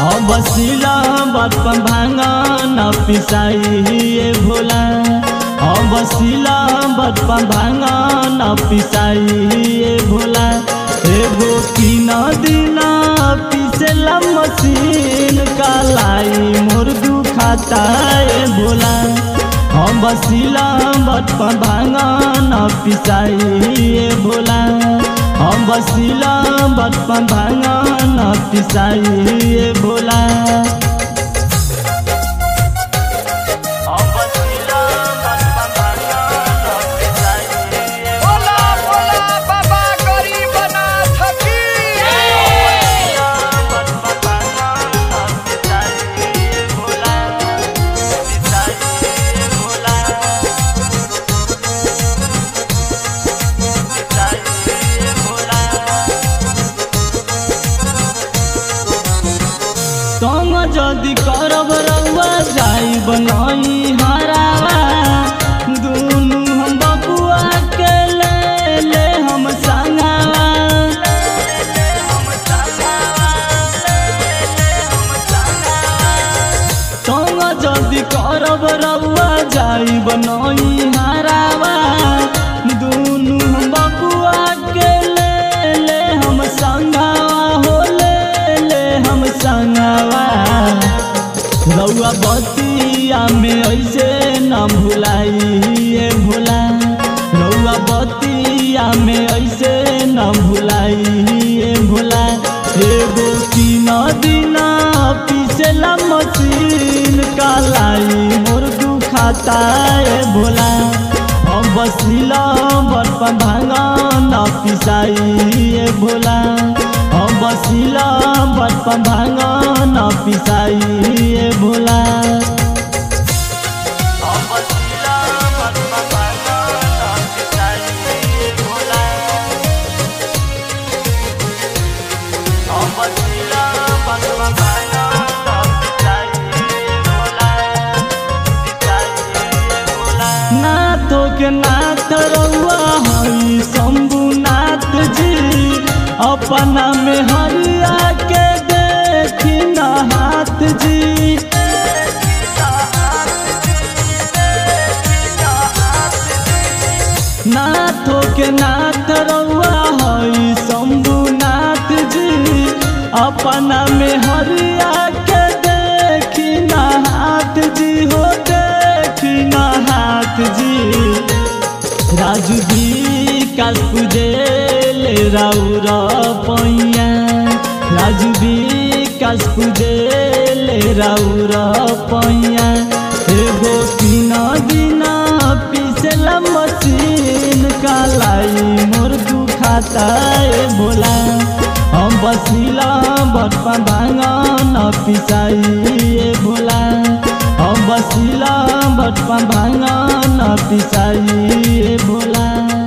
हम बसिला बचपन भांगा न पिसाई भोला। हम बसिला बचपन भांगा न पिसाई भोला। एगो तीन दिना पिसेला मशीन कालाई मोर दुखाता भोला। हम बसिला बचपन भांगा न पिसाई भोला। हम बसिला बचपन भांगा न पिसाई भोला। संग जदि करब रउआ जाई बनई हरावा। दुनू हम बबुआ के ले हम संगावा। संग जदि करब रउआ जाई बनई हरावा। दुनू हम बबुआ के ले हम संगावा हो ले हम संगावा। रउआ बतिया में ऐसे न भुलाई भोला। रउआ बतिया में ऐसे न भुलाई भोला। एगो तीन दिना पिसेला मशीन कालाई मोर दुखाता भोला। हम बसिला बचपन भांगा न पिसाई भोला। हम बसिला बचपन भांगा न पिसाई भोला। हम बसिला बचपन भांगा न पिसाई भोला। हम बसिला बचपन भांगा न पिसाई भोला। नाथों के नाथ रउआ हई शंभुनाथ जी। अपना में हरिया के देखी न हाथ जी। नाथों के नाथ रउआ हई शंभुनाथ जी। अपना में हरिया के देखी न हाथ जी हो देखी न हाथ जी। राजू भी काल पूजेले राउर पैया। राजू भी काल पूजेले राउर पैया। एगो तीन दिना पिसेला मशीन कालाई मोर दुखाता भोला। हम बसिला बचपन भांगा न पिसाई भोला। हम बसिला बचपन भांगा न पिसाई भोला।